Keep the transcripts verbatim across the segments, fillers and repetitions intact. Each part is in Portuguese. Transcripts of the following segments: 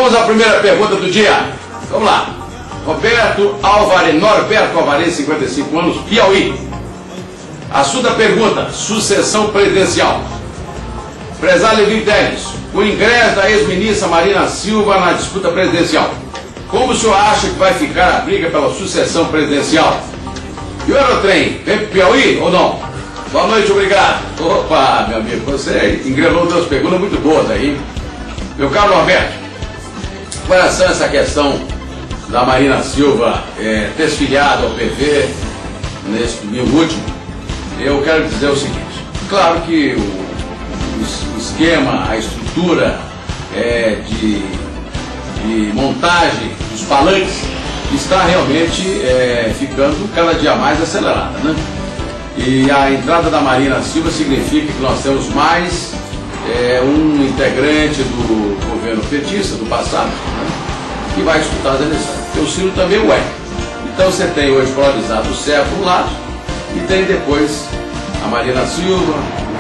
vamos à primeira pergunta do dia. Vamos lá. Roberto Alvarez, Norberto Alvarez, cinquenta e cinco anos, Piauí. Assunto da pergunta: sucessão presidencial. Prezado Levi Teles, o ingresso da ex-ministra Marina Silva na disputa presidencial. Como o senhor acha que vai ficar a briga pela sucessão presidencial? E o Aerotrem, vem pro Piauí ou não? Boa noite, obrigado. Opa, meu amigo, você engrenou duas perguntas muito boas aí. Meu caro Norberto, com relação a essa questão da Marina Silva é, ter se filiado ao P V nesse domingo último, eu quero dizer o seguinte: claro que o o esquema, a estrutura é, de, de montagem dos palanques está realmente é, ficando cada dia mais acelerada, né? E a entrada da Marina Silva significa que nós temos mais é, um integrante do governo petista do passado, né, que vai disputar as eleições. Porque o Ciro também o é. Então você tem hoje polarizado o Serra por um lado e tem depois a Marina Silva,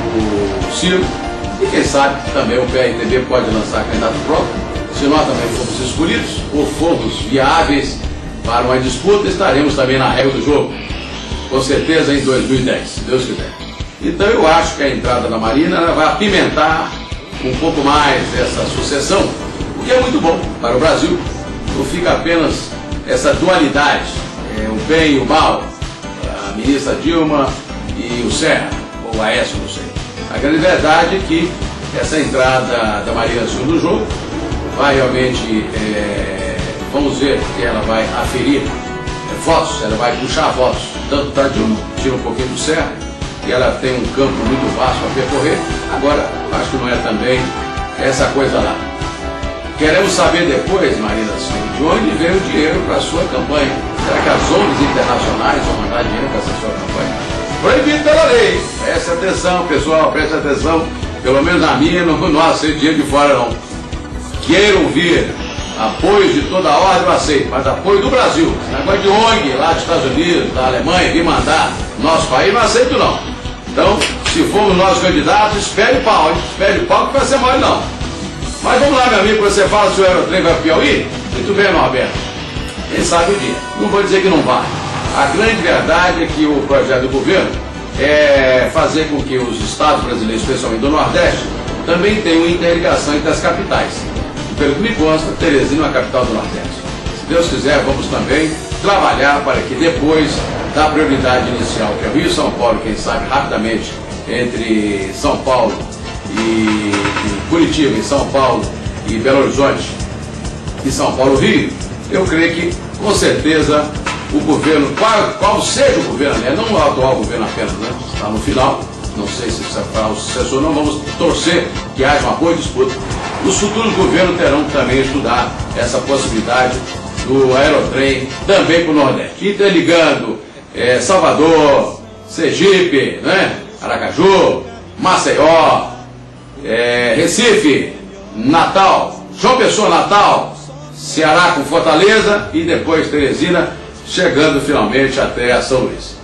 o Ciro. E quem sabe também o P R T B pode lançar candidato próprio. Se nós também formos escolhidos ou formos viáveis para uma disputa, estaremos também na regra do jogo. Com certeza em dois mil e dez, se Deus quiser. Então eu acho que a entrada da Marina vai apimentar um pouco mais essa sucessão, o que é muito bom para o Brasil. Não fica apenas essa dualidade, é, o bem e o mal, a ministra Dilma e o Serra, ou o Aécio, não sei. A grande verdade é que essa entrada da Marina Silva no jogo vai realmente, é, vamos ver que ela vai aferir é, votos, ela vai puxar votos, tanto para Dilma, tira um pouquinho do Serra, e ela tem um campo muito vasto para percorrer. Agora, acho que não é também essa coisa lá. Queremos saber depois, Marina Silva, de onde veio o dinheiro para a sua campanha. Será que as O N Gs internacionais vão mandar dinheiro para essa sua campanha? Proibido pela lei. Preste atenção, pessoal, preste atenção. Pelo menos na minha, não, não aceito dinheiro de fora, não. Queiram vir apoio de toda a ordem, eu aceito, mas apoio do Brasil. Esse negócio de O N G lá dos Estados Unidos, da Alemanha, vir mandar no nosso país, não aceito, não. Então, se formos nós candidatos, espere o pau, hein? Espere o pau que vai ser mole, não. Mas vamos lá, meu amigo, você fala se o Aerotrem vai para o Piauí? Muito bem, Norberto. Quem sabe o dia. Não vou dizer que não vai. A grande verdade é que o projeto do governo é fazer com que os estados brasileiros, especialmente do Nordeste, também tenham interligação entre as capitais. E pelo que me consta, Teresina é a capital do Nordeste. Se Deus quiser, vamos também trabalhar para que depois da prioridade inicial, que é o Rio e São Paulo, quem sabe rapidamente, entre São Paulo e, e Curitiba, e São Paulo e Belo Horizonte, e São Paulo Rio, eu creio que, com certeza, o governo, qual, qual seja o governo, né? Não o atual governo apenas, né? Está no final, não sei se será o sucessor, não vamos torcer que haja uma boa disputa. Os futuros governos terão que também estudar essa possibilidade do Aerotrem também para o Nordeste, interligando é, Salvador, Sergipe, né? Aracaju, Maceió, é, Recife, Natal, João Pessoa, Natal, Ceará com Fortaleza e depois Teresina, chegando finalmente até São Luís.